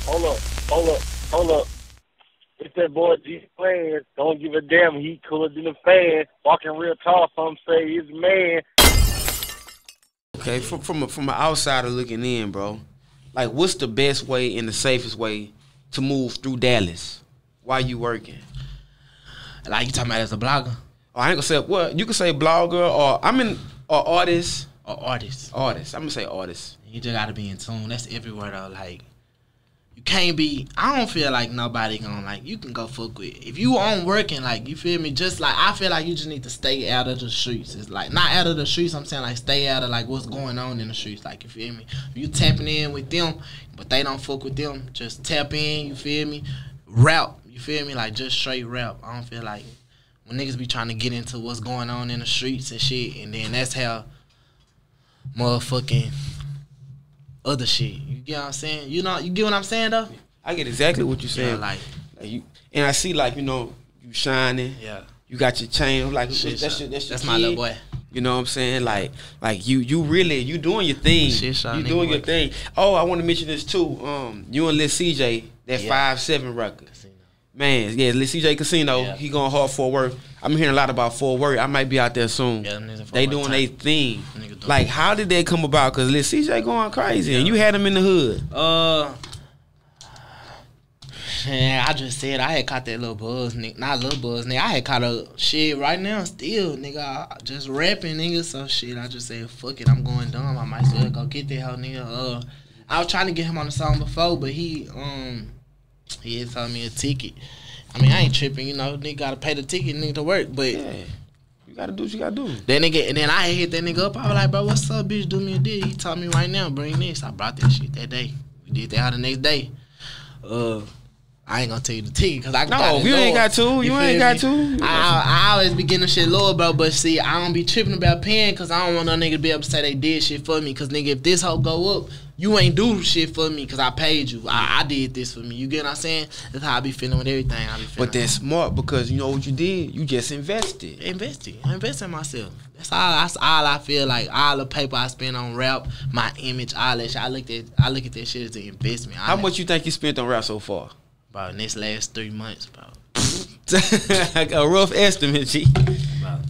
hold up. It's that boy G playing. Don't give a damn. He cooler than a fan. Walking real tall. Some say he's a man. Okay, from an outsider looking in, bro. Like, what's the best way and the safest way to move through Dallas while you working? Like, you talking about as a blogger? Oh, I ain't gonna say, well, you can say blogger or artist. Or artist. Artist. I'm gonna say artist. You just gotta be in tune. That's everywhere though. Like, you can't be. I don't feel like nobody gonna like. You can go fuck with. If you on working, like, you feel me. Just like I feel like you just need to stay out of the streets. It's like not out of the streets. I'm saying like stay out of like what's going on in the streets. Like, you feel me. If you tapping in with them, but they don't fuck with them, just tap in. You feel me. Rap. You feel me. Like just straight rap. I don't feel like when niggas be trying to get into what's going on in the streets and shit, and then that's how motherfucking other shit. You get what I'm saying? You know, you get what I'm saying though? I get exactly what you're saying. Yeah, like you, and I see like, you know, you shining. Yeah. You got your chain. Like shit, that's my little boy. You know what I'm saying? Like you really you doing your thing. Shit, you doing your thing. Oh, I want to mention this too. You and Lil CJ, that 5'7" record. Man, yeah, Lil CJ Casino, he going hard for work. I'm hearing a lot about Fort Worth. I might be out there soon. Yeah, they doing their thing. Like, how did that come about? Because Lil CJ going crazy, and you had him in the hood. Man, I just said I had caught that little buzz, nigga. Not little buzz, nigga. I had caught a shit right now still, nigga. I just rapping, nigga. So shit, I just said, fuck it, I'm going dumb. I might as well go get that hoe, nigga. I was trying to get him on the song before, but he had told me a ticket. I mean, I ain't tripping, you know. Nigga gotta pay the ticket, nigga, to work, but yeah, you gotta do what you gotta do. That nigga, and then I hit that nigga up. I was like, bro, what's up, bitch? Do me a deal. He told me right now, bring this. I brought that shit that day. We did that the next day. I ain't gonna tell you the ticket because I no, you ain't got to. You ain't got to. I always be getting the shit lower, bro. But see, I don't be tripping about paying because I don't want no nigga to be able to say they did shit for me. Because nigga, if this hoe go up, you ain't do shit for me because I paid you. I did this for me. You get what I'm saying? That's how I be feeling with everything. I be feeling. But that's smart because you know what you did. You just invested. I invest in myself. That's all I feel like. All the paper I spend on rap, my image, all that shit. I look at that shit as an investment. How much you think you spent on rap so far? About in this last 3 months, bro. A rough estimate, G. About.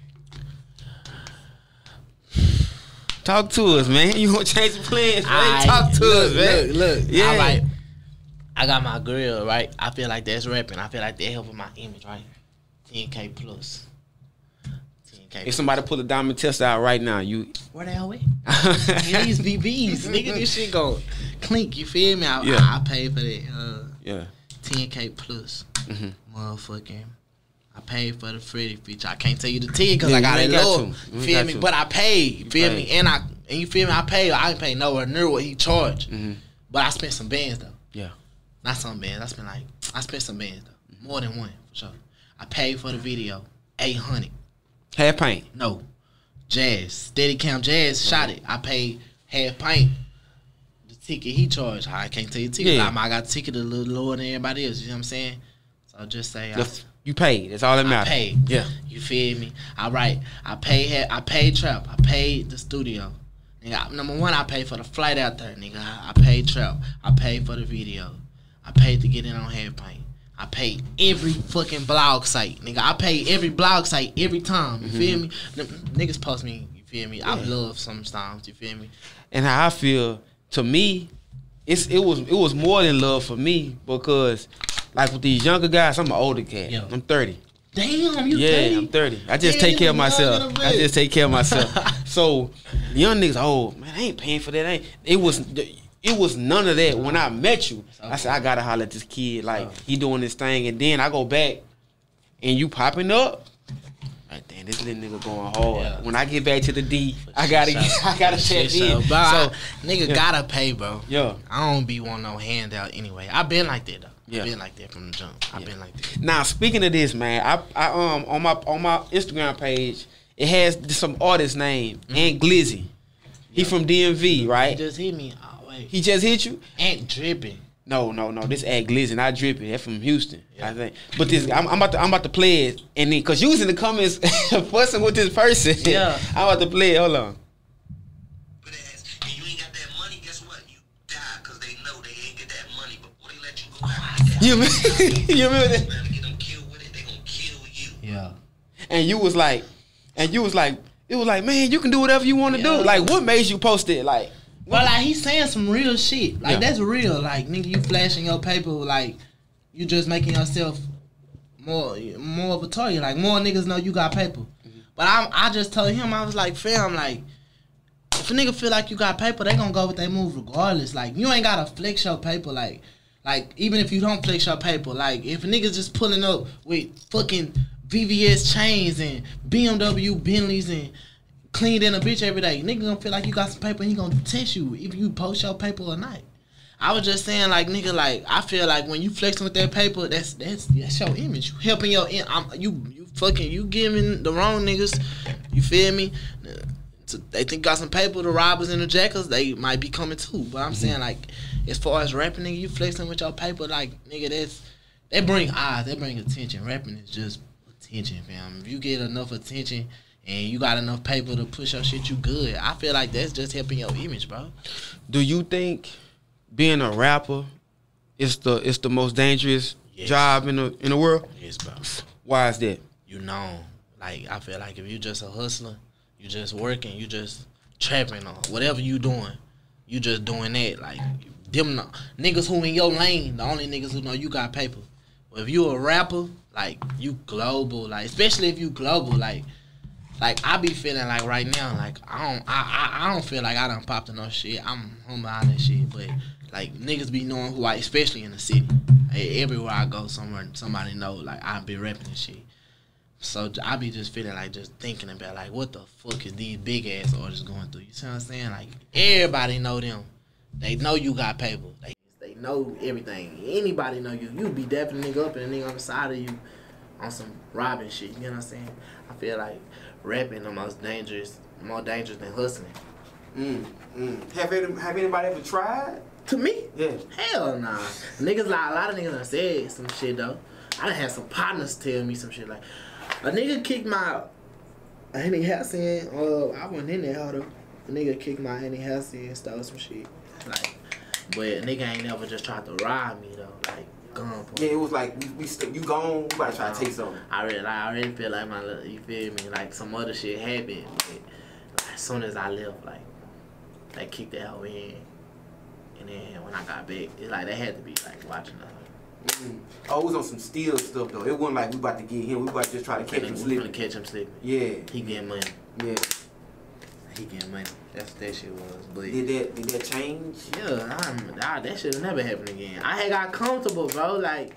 Talk to us, man. You want to change the plans, man? Talk to us, man. Look. Yeah. All right. I got my grill, right? I feel like that's rapping. I feel like that helping my image, right? 10K plus. 10K. If somebody pull a diamond tester out right now, you... Where the hell at? These BBs. Nigga, this shit gon' clink, you feel me? I paid for that. 10K plus. Motherfucking. I paid for the Freddie feature. I can't tell you the ticket because I got it low. Feel me? But I paid. Feel me? And you feel me? I paid. I ain't paid nowhere near what he charged. But I spent some bands though. Yeah. Not some bands. I spent some bands though. More than one for sure. I paid for the video. 800. Half paint? No. Jazz. Steadicam Jazz shot it. I paid half paint. Ticket he charged. I can't tell you the ticket. I got a ticket a little lower than everybody else. You know what I'm saying? So just say you paid. That's all that matters. I paid. Yeah. You feel me? All right. I paid Trap. I paid the studio. Nigga, number one, I paid for the flight out there. Nigga, I paid Trap. I paid for the video. I paid to get in on Half Paint. I paid every fucking blog site. Nigga, I paid every blog site every time. You feel me? Niggas post me. You feel me? I love sometimes. You feel me? And how I feel. To me, it was more than love for me because, like with these younger guys, I'm an older cat. Yeah. I'm 30. Damn, you 30? I'm 30. I just take care of myself. So the young niggas, oh man, I ain't paying for that. It was none of that when I met you. I said I gotta holler at this kid, like he doing this thing, and then I go back and you popping up. Like, damn, this little nigga going hard. Yeah. When I get back to the D, I gotta check in. So nigga gotta pay, bro. Yeah. I don't be wanting no handout anyway. I been like that though. Yeah. I been like that from the jump. I been like that. Now speaking of this, man, I on my Instagram page, it has some artist name, Ant Glizzy. He from DMV, right? He just hit me. Oh wait. He just hit you? Ant Dripping. No. This Ant Glizzy, not Dripping. That's from Houston, I think. But this, I'm about to play it, and then because you was in the comments fussing with this person, I'm about to play it. Hold on. And you ain't got that money, guess what? You die. because they know they ain't get that money, but before they let you go out and get that You remember, you remember that? money, get them killed with it, they gonna kill you. Yeah. And you was like, it was like, man, you can do whatever you want to do. Like, what made you post it? Like, But like he's saying some real shit. Like Yeah. that's real. Like nigga, you flashing your paper. Like you just making yourself more of a target. Like more niggas know you got paper. But I just told him, I was like, fam, like if a nigga feel like you got paper, they gonna go with their move regardless. Like you ain't gotta flex your paper. Like even if you don't flex your paper, like if a nigga just pulling up with fucking VVS chains and BMW Bentleys and cleaned in a bitch every day, nigga gonna feel like you got some paper and he gonna test you if you post your paper or not. I was just saying, like, nigga, like, I feel like when you flexing with that paper, that's your image. You helping your, you giving the wrong niggas, you feel me? They think got some paper, the robbers and the jackers, they might be coming too. But I'm saying, like, as far as rapping, nigga, you flexing with your paper, like, nigga, they bring eyes, they bring attention. Rapping is just attention, fam. If you get enough attention and you got enough paper to push your shit, you good. I feel like that's just helping your image, bro. do you think being a rapper is the most dangerous job in the world? Yes, bro. Why is that? You know, like, I feel like if you just a hustler, you just working, you just trapping or whatever you doing, you just doing that. Like, them niggas who in your lane, the only niggas who know you got paper. But if you a rapper, like, you global, like, especially if you global, like I be feeling like right now, like I don't feel like I done popped enough shit. I'm humble out that shit, but like niggas be knowing who I, especially in the city. Everywhere I go, somebody know like I be rapping and shit. So I be just feeling like just thinking about like what the fuck is these big ass artists going through? You see what I'm saying? Like everybody know them. They know you got paper. They know everything. Anybody know you. You be dapping a nigga up and a nigga on the side of you on some robbing shit. You know what I'm saying? I feel like rapping the most dangerous, more dangerous than hustling. Have anybody ever tried? To me? Yeah. Hell nah. Niggas like a lot of niggas done said some shit though. I done had some partners tell me some shit like a nigga kicked my Henny house in. I wasn't in there though. A nigga kicked my Henny house in and stole some shit. Like, but a nigga ain't never just tried to rob me though. Like. Yeah, it was like you gone. We about to try to take something. I already feel like you feel me? Like some other shit happened. But as soon as I left, like they kicked that hoe in, and then when I got back, it's like they had to be like watching us. Oh, it was on some steal stuff though. It wasn't like we about to get him. We about to just try to catch him slipping. We finna catch him slipping. Yeah. He getting money. Yeah. He getting money. That's what that shit was. But Did that change? Yeah, that shit never happen again. I had got comfortable, bro. Like,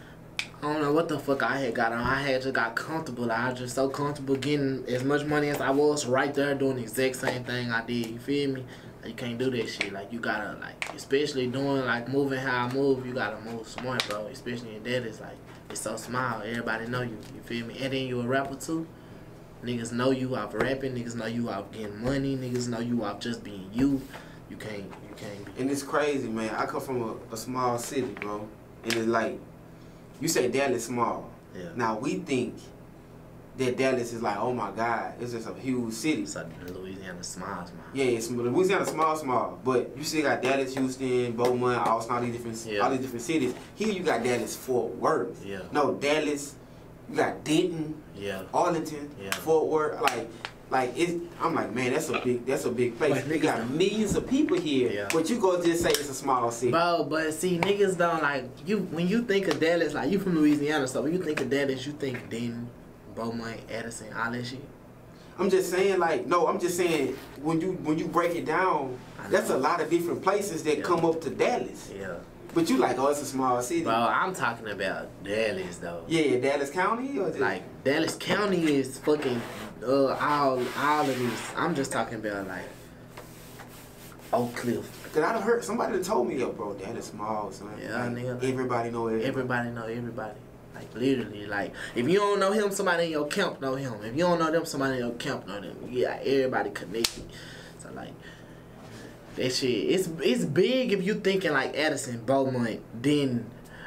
I don't know what the fuck I had got on. I had just got comfortable. Like, I was just so comfortable getting as much money as I was right there doing the exact same thing I did. You feel me? Like, you can't do that shit. Like, you gotta, like, especially doing, like, moving how I move, you gotta move smart, bro. Especially in that, it's like, it's so small. Everybody know you. You feel me? And then you a rapper, too. Niggas know you off rapping. Niggas know you off getting money. Niggas know you off just being you. You can't be. And it's crazy, man. I come from a small city, bro. And it's like, you say Dallas small. Yeah. Now, we think that Dallas is like, oh my God, it's just a huge city. So Louisiana small. Yeah, it's Louisiana small. But you still got Dallas, Houston, Beaumont, Austin, all these different cities. Here you got Dallas, Fort Worth. Yeah. No, Dallas. You got Denton. Yeah. Arlington. Yeah. Fort Worth. Like it's. I'm like, man, that's a big place. But They got millions of people here. Yeah. But you go just say it's a small city. Bro, but see, niggas don't like you. When you think of Dallas, like you from Louisiana, so when you think of Dallas, you think Denton, Beaumont, Addison, all that shit. I'm just saying, like, no, I'm just saying when you break it down, that's a lot of different places that come up to Dallas. Yeah. But you like, oh, it's a small city. Bro, I'm talking about Dallas though. Yeah, Dallas County or just... Like Dallas County is fucking all of these. I'm just talking about like Oak Cliff. Cause I done heard somebody that told me, yo, bro, Dallas small, son. Yeah, like, nigga. Everybody know everybody. Everybody know everybody. Like literally, like if you don't know him, somebody in your camp know him. If you don't know them, somebody in your camp know them. Yeah, everybody connected. So like. That shit, it's big if you thinking like Addison, Beaumont, then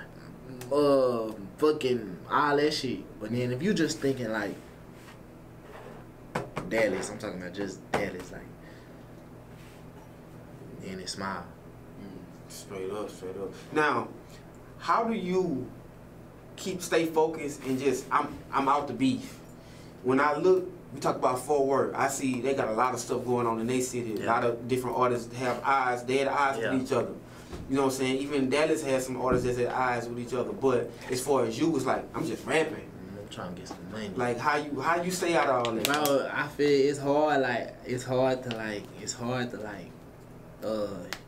fucking all that shit. But then if you just thinking like Dallas, I'm talking about just Dallas, like then it's small. Straight up, straight up. Now, how do you stay focused and just I'm out the beef? When I look, we talk about Fort Worth. I see they got a lot of stuff going on in their city. A lot of different artists have eyes. They had eyes with each other. You know what I'm saying? Even Dallas has some artists that had eyes with each other. But as far as you, it's like I'm just rapping. I'm trying to get some money. Like how you stay out of all that? Bro, I feel it's hard. Like it's hard to